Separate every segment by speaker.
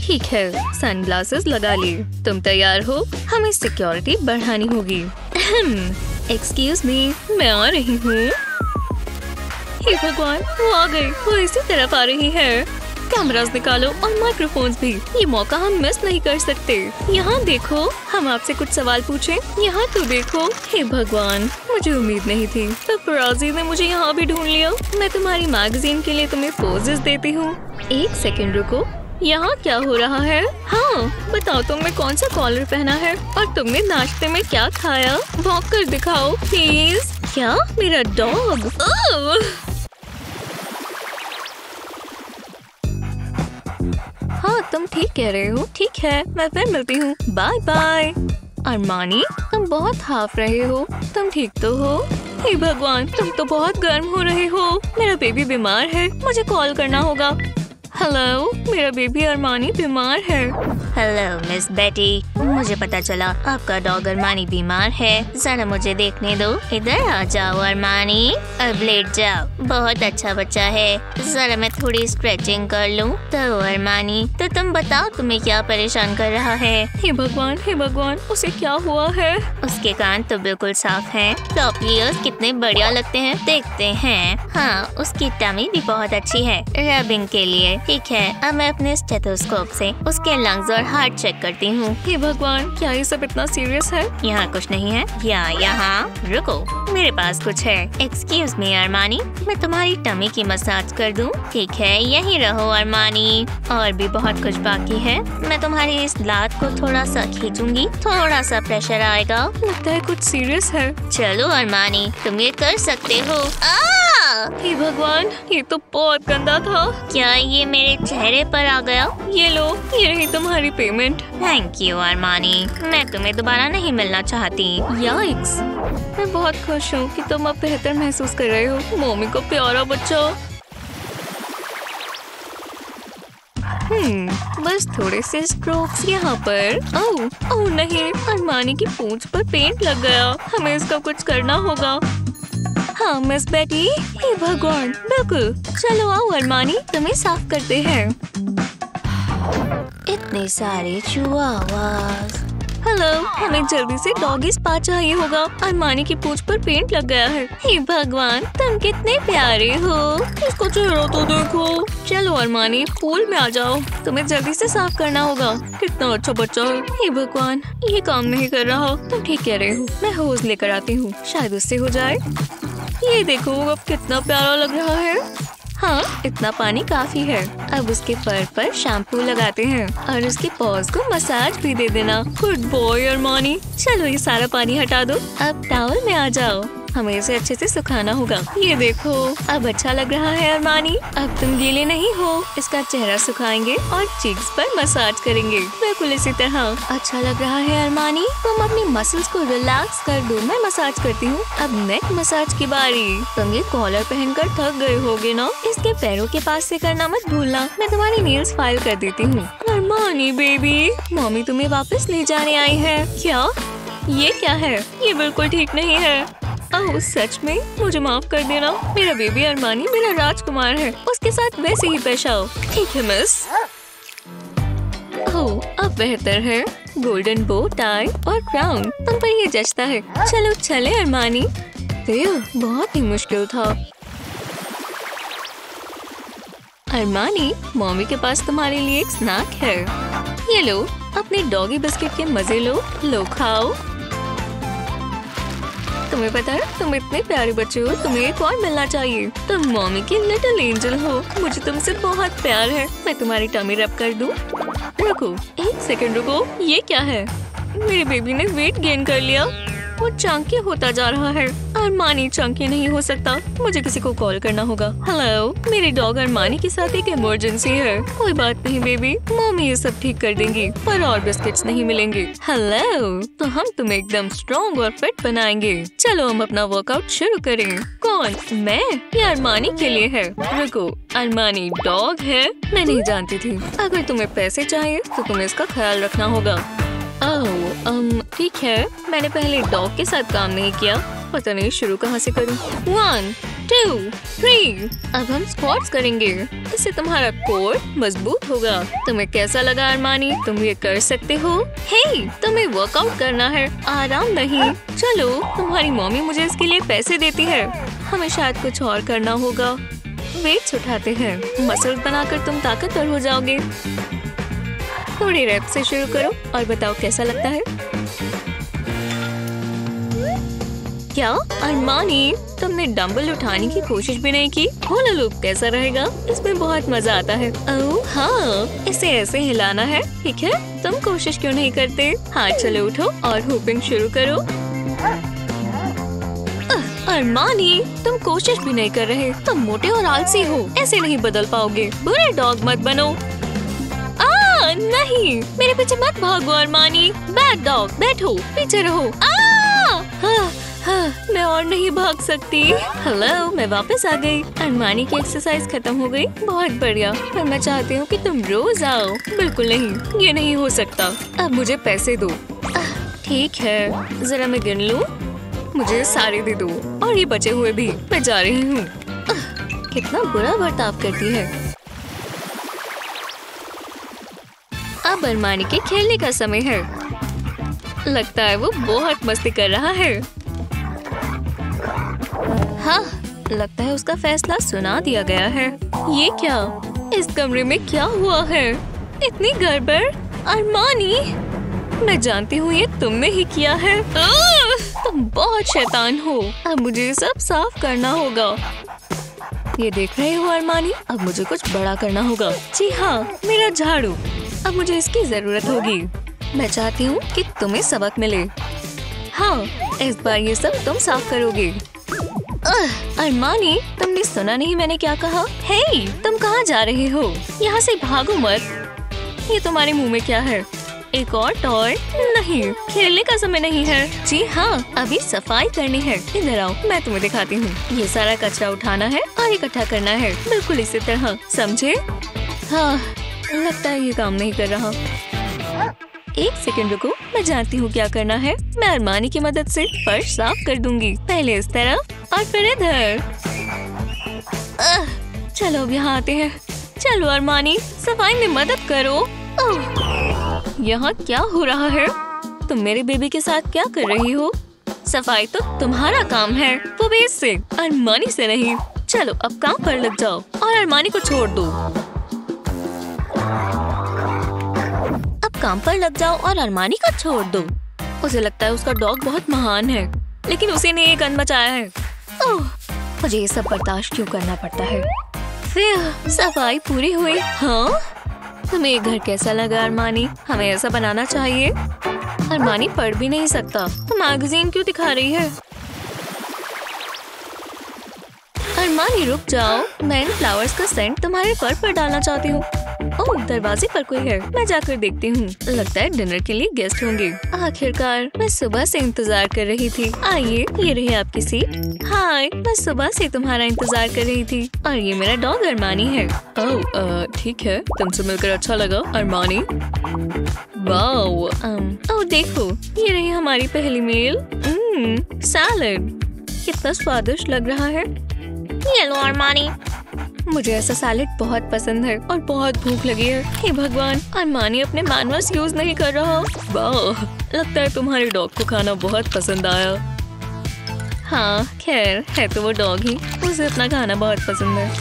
Speaker 1: ठीक है, सनग्लासेस लगा ली। तुम तैयार हो? हमें सिक्योरिटी बढ़ानी होगी। एक्सक्यूज मी, मैं आ रही हूँ। हे भगवान, वो आ गई। वो इसी तरफ आ रही है। कैमरास निकालो और माइक्रोफोन्स भी। ये मौका हम मिस नहीं कर सकते। यहाँ देखो, हम आपसे कुछ सवाल पूछें। यहाँ तो देखो। हे भगवान, मुझे उम्मीद नहीं थी। पपराज़ी ने मुझे यहाँ भी ढूंढ लिया। मैं तुम्हारी मैगजीन के लिए तुम्हें पोजेस देती हूँ। एक सेकंड रुको, यहाँ क्या हो रहा है? हाँ, बताओ तुमने कौन सा कॉलर पहना है और तुमने नाश्ते में क्या खाया? भौंक कर दिखाओ प्लीज। क्या? मेरा डॉग। हाँ, तुम ठीक कह रहे हो। ठीक है, मैं फिर मिलती हूँ। Bye bye. अरमानी, तुम बहुत हाफ रहे हो। तुम ठीक तो हो? हे भगवान, तुम तो बहुत गर्म हो रहे हो। मेरा बेबी बीमार है, मुझे कॉल करना होगा। हेलो, मेरा बेबी अरमानी बीमार है।
Speaker 2: हेलो मिस बेटी, मुझे पता चला आपका डॉग अरमानी बीमार है। जरा मुझे देखने दो। इधर आ जाओ अरमानी, अब लेट जाओ। बहुत अच्छा बच्चा है। जरा मैं थोड़ी स्ट्रेचिंग कर लूं। तो अरमानी, तो तुम बताओ तुम्हें क्या परेशान कर रहा है?
Speaker 1: हे भगवान, उसे क्या हुआ है?
Speaker 2: उसके कान तो बिल्कुल साफ हैं। टॉप ईयर्स कितने बढ़िया लगते हैं, देखते हैं। हाँ, उसकी टमी भी बहुत अच्छी है रबिंग के लिए। ठीक है, अब मैं अपने स्टेथोस्कोप से उसके लंग्स और हार्ट चेक करती हूँ।
Speaker 1: हे भगवान, क्या ये सब इतना सीरियस है?
Speaker 2: यहाँ कुछ नहीं है। यहाँ रुको, मेरे पास कुछ है। एक्सक्यूज मी अरमानी, मैं तुम्हारी टमी की मसाज कर दूँ? ठीक है, यहीं रहो अरमानी। और भी बहुत कुछ बाकी है। मैं तुम्हारी इस लात को थोड़ा सा खींचूंगी, थोड़ा सा प्रेशर आएगा।
Speaker 1: लगता है कुछ सीरियस है।
Speaker 2: चलो अरमानी, तुम ये कर सकते हो।
Speaker 1: हे भगवान, ये तो बहुत गंदा था।
Speaker 2: क्या ये मेरे चेहरे पर आ गया?
Speaker 1: ये लो, ये रही तुम्हारी पेमेंट।
Speaker 2: थैंक यू अरमानी, मैं तुम्हें दोबारा नहीं मिलना चाहती।
Speaker 1: याइक्स, मैं बहुत खुश हूँ कि तुम अब बेहतर महसूस कर रहे हो। मम्मी को प्यारा बच्चा। बस थोड़े से स्ट्रोक्स यहाँ पर। ओह नहीं, अरमानी की पूंछ पर पेंट लग गया। हमें इसका कुछ करना होगा। हाँ मिस बेटी। हे भगवान, बिल्कुल। चलो आओ अरमानी, तुम्हें साफ करते हैं।
Speaker 2: इतने सारे चिहुआहुआस।
Speaker 1: हेलो, हमें जल्दी से डॉगी स्पा चाहिए होगा। अरमानी की पूंछ पर पेंट लग गया है। हे भगवान, तुम कितने प्यारे हो। इसको चेहरा तो देखो। चलो अरमानी, पूल में आ जाओ। तुम्हें जल्दी से साफ करना होगा। कितना अच्छा बच्चा है। हे भगवान, ये काम नहीं कर रहा। तुम ठीक कह रहे हो। मैं होज लेकर आती हूँ, शायद उससे हो जाए। ये देखो, अब कितना प्यारा लग रहा है। हाँ, इतना पानी काफी है। अब उसके फर पर शैम्पू लगाते हैं और उसके पॉज को मसाज भी दे देना। Good boy Armani. चलो ये सारा पानी हटा दो। अब टॉवल में आ जाओ। हमें इसे अच्छे से सुखाना होगा। ये देखो, अब अच्छा लग रहा है अरमानी। अब तुम गीले नहीं हो। इसका चेहरा सुखाएंगे और चीक्स पर मसाज करेंगे, बिल्कुल इसी तरह। अच्छा लग रहा है अरमानी। तुम अपनी मसल्स को रिलैक्स कर दो, मैं मसाज करती हूँ। अब नेक मसाज की बारी। तुम ये कॉलर पहनकर थक गए होगे ना? इसके पैरों के पास से करना मत भूलना। मैं तुम्हारी नेल्स फाइल कर देती हूँ। अरमानी बेबी, मम्मी तुम्हें वापस ले जाने आई है। क्या? ये क्या है? ये बिल्कुल ठीक नहीं है। ओह सच में, मुझे माफ कर देना। मेरा बेबी अरमानी मेरा राजकुमार है। उसके साथ वैसे ही पेश आओ। ठीक है मिस। ओह, अब बेहतर है। गोल्डन बो, टाई और क्राउन तुम पर ये जचता है। चलो चले अरमानी। बहुत ही मुश्किल था। अरमानी, मम्मी के पास तुम्हारे लिए एक स्नैक है। ये लो, अपने डॉगी बिस्किट के मजे लो खाओ। तुम्हें पता है, तुम इतने प्यारे बच्चे हो, तुम्हें एक और मिलना चाहिए। तुम मम्मी की लिटिल एंजल हो। मुझे तुमसे बहुत प्यार है। मैं तुम्हारी टमी रब कर दूं? रुको, एक सेकंड रुको। ये क्या है? मेरे बेबी ने वेट गेन कर लिया। वो चंकी होता जा रहा है। अरमानी चंकी नहीं हो सकता। मुझे किसी को कॉल करना होगा। हेलो, मेरे डॉग अरमानी के साथ एक इमरजेंसी है। कोई बात नहीं बेबी, मम्मी ये सब ठीक कर देंगी, पर और बिस्किट्स नहीं मिलेंगे। हेलो, तो हम तुम्हें एकदम स्ट्रॉन्ग और फिट बनाएंगे। चलो हम अपना वर्कआउट शुरू करें। कौन? मैं? ये अरमानी के लिए है। रुको, अरमानी डॉग है? मैं नहीं जानती थी। अगर तुम्हें पैसे चाहिए तो तुम्हें इसका ख्याल रखना होगा। ठीक है। मैंने पहले डॉग के साथ काम नहीं किया। पता नहीं शुरू कहाँ से करूँ। 1, 2, 3। अब हम स्क्वाट्स करेंगे। इससे तुम्हारा कोर मजबूत होगा। तुम्हें कैसा लगा अरमानी? तुम ये कर सकते हो? हे, तुम्हें वर्कआउट करना है, आराम नहीं। चलो, तुम्हारी मम्मी मुझे इसके लिए पैसे देती है। हमें शायद कुछ और करना होगा। वेट्स उठाते हैं। मसल्स बनाकर तुम ताकतवर हो जाओगे। थोड़ी रैप से शुरू करो और बताओ कैसा लगता है। क्या अरमानी, तुमने डंबल उठाने की कोशिश भी नहीं की? होला लूप कैसा रहेगा? इसमें बहुत मजा आता है। ओह हाँ, इसे ऐसे हिलाना है। ठीक है, तुम कोशिश क्यों नहीं करते? हाथ चलो उठो और हुपिंग शुरू करो। अरमानी, तुम कोशिश भी नहीं कर रहे। तुम मोटे और आलसी हो, ऐसे नहीं बदल पाओगे। बुरे डॉग मत बनो। नहीं, मेरे पीछे मत भागो अरमानी। बैड डॉग, बैठो, पीछे रहो। मैं और नहीं भाग सकती। हेलो, मैं वापस आ गई। अरमानी की एक्सरसाइज खत्म हो गई। बहुत बढ़िया, पर मैं चाहती हूँ कि तुम रोज आओ। बिल्कुल नहीं, ये नहीं हो सकता। अब मुझे पैसे दो। ठीक है, जरा मैं गिन लूँ। मुझे सारे दे दो और ये बचे हुए भी। मैं जा रही हूँ। कितना बुरा बर्ताव करती है। अब अरमानी के खेलने का समय है। लगता है वो बहुत मस्ती कर रहा है। हाँ, लगता है उसका फैसला सुना दिया गया है। ये क्या? इस कमरे में क्या हुआ है? इतनी गड़बड़। अरमानी, मैं जानती हूँ ये तुमने ही किया है। तुम बहुत शैतान हो। अब मुझे सब साफ करना होगा। ये देख रहे हो अरमानी? अब मुझे कुछ बड़ा करना होगा। जी हाँ, मेरा झाड़ू। अब मुझे इसकी जरूरत होगी। मैं चाहती हूँ कि तुम्हें सबक मिले। हाँ, इस बार ये सब तुम साफ करोगे। अरमानी, तुमने सुना नहीं मैंने क्या कहा? हे, तुम कहाँ जा रहे हो? यहाँ से भागो मत। ये तुम्हारे मुंह में क्या है? एक और टॉय? नहीं, खेलने का समय नहीं है। जी हाँ, अभी सफाई करनी है। इधर आओ, मैं तुम्हें दिखाती हूँ। ये सारा कचरा उठाना है और इकट्ठा करना है, बिल्कुल इसी तरह, समझे? हाँ, लगता है ये काम नहीं कर रहा। एक सेकंड रुको, मैं जानती हूँ क्या करना है। मैं अरमानी की मदद से फर्श साफ कर दूंगी। पहले इस तरफ और फिर इधर। चलो अब यहाँ आते हैं। चलो अरमानी, सफाई में मदद करो। यहाँ क्या हो रहा है? तुम मेरे बेबी के साथ क्या कर रही हो? सफाई तो तुम्हारा काम है, वो भी इससे, अरमानी से नहीं। चलो अब काम पर लग जाओ और अरमानी को छोड़ दो। अब काम पर लग जाओ और अरमानी को छोड़ दो। उसे लगता है उसका डॉग बहुत महान है, लेकिन उसी ने ये गंद मचाया है। ओह, मुझे ये सब बर्दाश्त क्यों करना पड़ता है? फिर सफाई पूरी हुई। हाँ, तुम्हें ये घर कैसा लगा अरमानी? हमें ऐसा बनाना चाहिए। अरमानी पढ़ भी नहीं सकता तो मैगजीन क्यों दिखा रही है? अरमानी रुक जाओ, मैं इन फ्लावर्स का सेंट तुम्हारे फर पर डालना चाहती हूँ। ओह, दरवाजे पर कोई है, मैं जाकर देखती हूँ। लगता है डिनर के लिए गेस्ट होंगे। आखिरकार, मैं सुबह से इंतजार कर रही थी। आइए, ये रही आपकी सीट। हाय, मैं सुबह से तुम्हारा इंतजार कर रही थी और ये मेरा डॉग अरमानी है। ओह, ठीक है, तुमसे मिलकर अच्छा लगा अरमानी। वाओ, ओह देखो, ये रही हमारी पहली मील। सैलेड, कितना स्वादिष्ट लग रहा है।
Speaker 2: ये लो अरमानी।
Speaker 1: मुझे ऐसा सैलेड बहुत पसंद है और बहुत भूख लगी है। हे भगवान, अरमानी अपने मैनर्स यूज नहीं कर रहा। वाह, लगता है तुम्हारे डॉग को खाना बहुत पसंद आया। हाँ, खैर है तो वो डॉग ही, उसे अपना खाना बहुत पसंद है।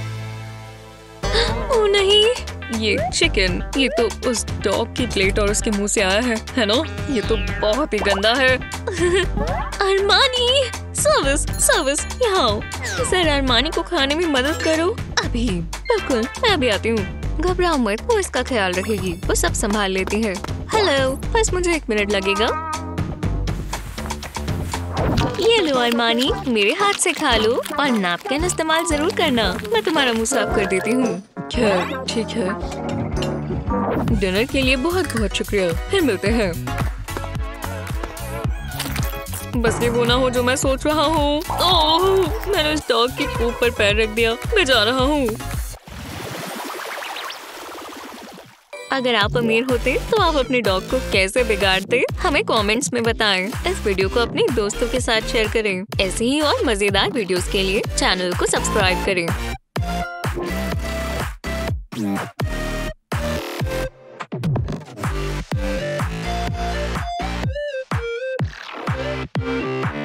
Speaker 1: ओह नहीं, ये चिकन, ये तो उस डॉग की प्लेट और उसके मुंह से आया है ना? ये तो बहुत ही गंदा है। अरमानी, सर्विस, यहाँ आओ। सर, अरमानी को खाने में मदद करो। अभी, बिल्कुल, मैं अभी आती हूँ। घबराओ मत, वो इसका ख्याल रखेगी, वो सब संभाल लेती है। हेलो, बस मुझे 1 मिनट लगेगा। ये लो अरमानी, मेरे हाथ से खा लो और नैपकिन इस्तेमाल जरूर करना। मैं तुम्हारा मुंह साफ कर देती हूँ। खैर, ठीक है। डिनर के लिए बहुत बहुत शुक्रिया, फिर मिलते हैं। बस ये वो ना हो जो मैं सोच रहा हूँ। ओह, मैंने उस डॉग की पूंछ पर पैर रख दिया। मैं जा रहा हूँ। अगर आप अमीर होते तो आप अपने डॉग को कैसे बिगाड़ते? हमें कमेंट्स में बताएं। इस वीडियो को अपने दोस्तों के साथ शेयर करें। ऐसे ही और मजेदार वीडियोस के लिए चैनल को सब्सक्राइब करें।